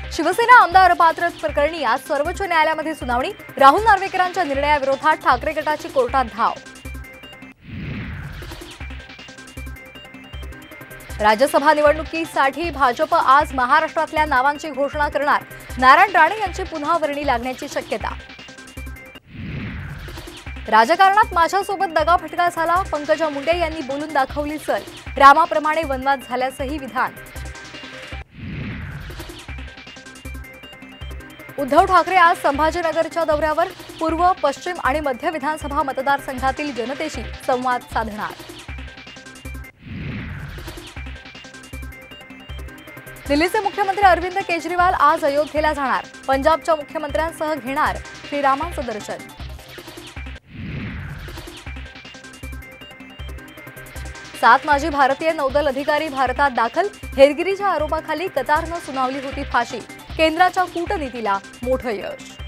शिवसेना आमदार अपात्र प्रकरणी आज सर्वोच्च न्यायालयामध्ये सुनावणी। राहुल नार्वेकरांच्या निर्णयाविरोधात ठाकरे गटाची कोर्टात धाव। राज्यसभा निवडणुकीसाठी भाजप आज महाराष्ट्रातल्या नावांची घोषणा करणार। नारायण राणे यांची पुन्हा वर्णी लागण्याची शक्यता। राजकारणात माझ्यासोबत दगाफटका झाला, पंकजा मुंडे यांनी बोलून दाखवली सल। रामाप्रमाणे वनवाद झाल्याचंही विधान। उद्धव ठाकरे आज संभाजीनगरच्या दौऱ्यावर। पूर्व, पश्चिम आणि मध्य विधानसभा मतदारसंघातील जनतेशी संवाद साधणार। दिल्लीचे मुख्यमंत्री अरविंद केजरीवाल आज अयोध्येला जाणार। पंजाबच्या मुख्यमंत्र्यांसह घेणार श्रीरामांचं दर्शन। 7 माजी भारतीय नौदल अधिकारी भारतात दाखल। हेरगिरीच्या आरोपाखाली कतारनं सुनावली होती फाशी। केंद्राच्या कूटनीतीला मोठं यश।